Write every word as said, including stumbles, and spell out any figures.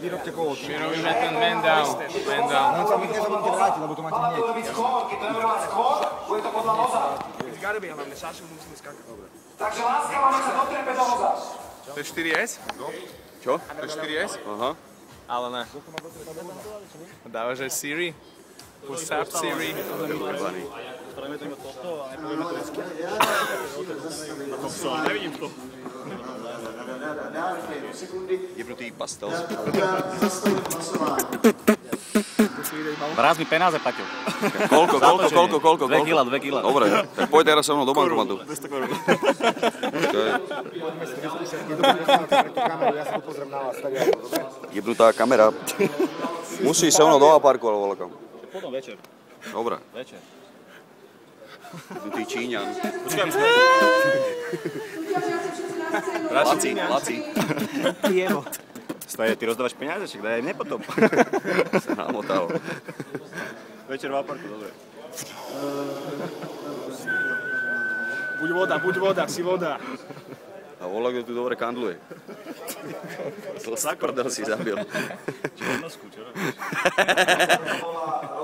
vyrobte kolo. My robíme ten man down. Man down. No sa mi dnes vám vráti, lebo to máte hneď. Keď budeme mať skôr, bude to podľa noza. Z Garby hlavne, Sašu musíme skákať. Dobre. Takže láska máme sa dotrepe do noza. To je štyri es? Čo? To je štyri es? Aha. Ale ne. Dávaš aj Siri? What's up, Siri? Spravíme to iba toto a nepovieme to vždycky. Nevidím to. Jebnutý pastel. Vráz mi penáze, Paťo. Koľko, koľko, koľko, koľko? Dve kila, dve kila. Dobre, tak poď teraz so mnou do bankomatu. dvesto korún. Ja sa tu pozriem na vás. Jebnutá kamera. Musíš so mnou do aparku, alebo voľakam. Potom večer. Dobre. Večer. Jebnutý Číňan. Počkaj, počkaj. Laci, Laci. Staje, ty rozdávaš peniaze, však daj aj mne potom. Sa namotal. Večer v aparku, dobre. Buď voda, buď voda, si voda. A voľa, kto tu dobre kandluje. To sa prdel si zabil. Čo, nosku, čo robíš?